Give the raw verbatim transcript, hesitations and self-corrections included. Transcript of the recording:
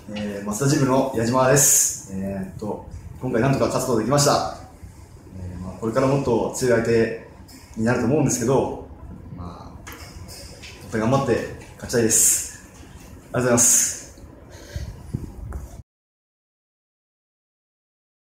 えー、増田ジムの矢島です。えー、っと今回なんとか勝つことができました。えーまあ、これからもっと強い相手になると思うんですけど、まあ、もっと頑張って勝ちたいです。ありがとうございます。